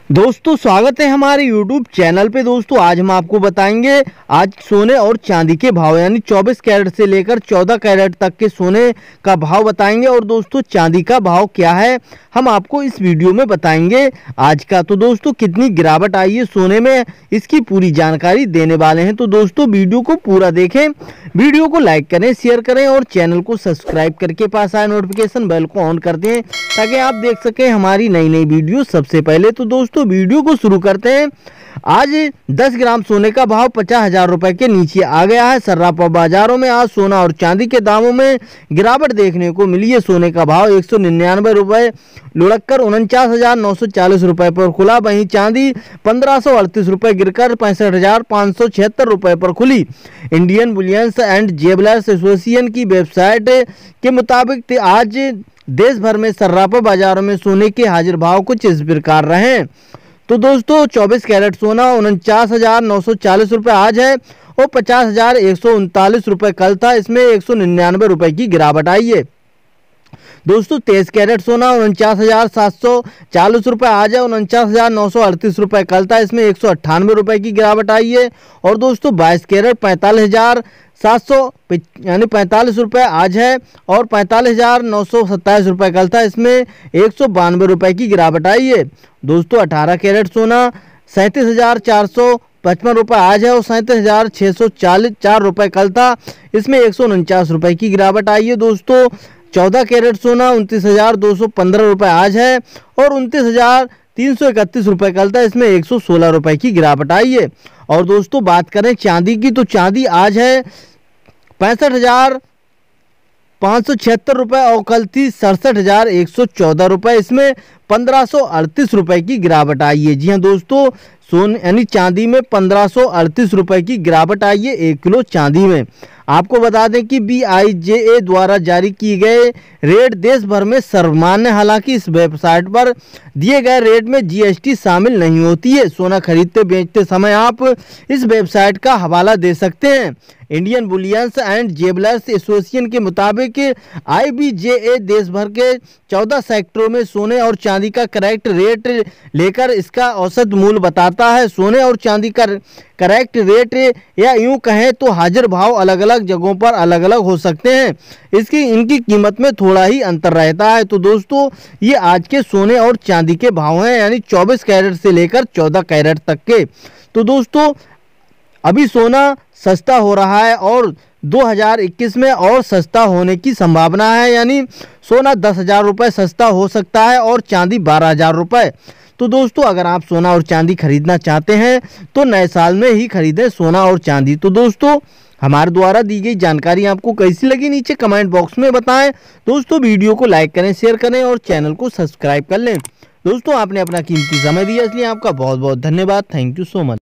दोस्तों स्वागत है हमारे YouTube चैनल पे। दोस्तों आज हम आपको बताएंगे आज सोने और चांदी के भाव, यानी 24 कैरेट से लेकर 14 कैरेट तक के सोने का भाव बताएंगे और दोस्तों चांदी का भाव क्या है हम आपको इस वीडियो में बताएंगे आज का। तो दोस्तों कितनी गिरावट आई है सोने में, इसकी पूरी जानकारी देने वाले हैं। तो दोस्तों वीडियो को पूरा देखें, वीडियो को लाइक करें, शेयर करें और चैनल को सब्सक्राइब करके पास आए नोटिफिकेशन बेल को ऑन कर दें ताकि आप देख सकें हमारी नई नई वीडियो सबसे पहले। तो दोस्तों वीडियो को शुरू करते हैं। आज 10 ग्राम सोने का भाव 50,000 रुपए के नीचे आ गया है। सर्राफा बाजारों में आज सोना और चांदी के दामों में गिरावट देखने को मिली है। सोने का भाव 199 रुपए लुढ़ककर 49,940 रुपए पर खुला। वहीं चांदी 1538 रुपए गिरकर 65,576 रुपए पर खुली। Indian bullions and jewellers association की वेबसाइट के मुताबिक आज देश भर में सर्राफा बाजारों में सोने के हाजिर भाव कुछ इस प्रकार रहे। तो दोस्तों 24 कैरेट सोना 49,940 रुपये आज है और 50,139 रुपये कल था। इसमें 199 रुपये की गिरावट आई है। दोस्तों 23 कैरेट सोना 49,740 रुपये आज है, 49,938 रुपये कल था। इसमें 198 रुपये की गिरावट आई है। और दोस्तों 22 कैरेट 45,700 यानी 45 रुपये आज है और 45,927 रुपये कल था। इसमें 192 रुपये की गिरावट आई है। दोस्तों 18 कैरेट सोना 37,455 रुपये आज है और 37,644 रुपये कल था। इसमें 149 रुपये की गिरावट आई है। दोस्तों 14 कैरेट सोना 29,215 रुपये आज है और 29,331 रुपये कल था। इसमें 116 रुपये की गिरावट आई है। और दोस्तों बात करें चांदी की, तो चांदी आज है 65,576 रुपये और कल थी 67,114 रुपये। इसमें 1,538 रुपये की गिरावट आई है। जी हाँ दोस्तों, सोने यानी चांदी में 1,538 रुपये की गिरावट आई है 1 किलो चांदी में। आपको बता दें कि BIJA द्वारा जारी किए गए रेट देश भर में सर्वमान्य, हालांकि इस वेबसाइट पर दिए गए रेट में GST शामिल नहीं होती है। सोना खरीदते बेचते समय आप इस वेबसाइट का हवाला दे सकते हैं। Indian bullions and jewellers association के मुताबिक IBJA देश भर के 14 सेक्टरों में सोने और चांदी का करेक्ट रेट लेकर इसका औसत मूल्य बताता है। सोने और चांदी का करेक्ट रेट या यूं कहें तो हाजिर भाव अलग अलग जगहों पर अलग अलग हो सकते हैं। इनकी कीमत में थोड़ा ही अंतर रहता है। तो दोस्तों ये आज के सोने और चांदी के भाव हैं, यानी 24 कैरेट से लेकर 14 कैरेट तक के। तो दोस्तों अभी सोना सस्ता हो रहा है और 2021 में और सस्ता होने की संभावना है, यानी सोना 10,000 रुपये सस्ता हो सकता है और चांदी 12,000 रुपये। तो दोस्तों अगर आप सोना और चांदी खरीदना चाहते हैं तो नए साल में ही खरीदें सोना और चांदी। तो दोस्तों हमारे द्वारा दी गई जानकारी आपको कैसी लगी नीचे कमेंट बॉक्स में बताएं। दोस्तों वीडियो को लाइक करें, शेयर करें और चैनल को सब्सक्राइब कर लें। दोस्तों आपने अपना कीमती समय दिया इसलिए आपका बहुत बहुत धन्यवाद। Thank you so much.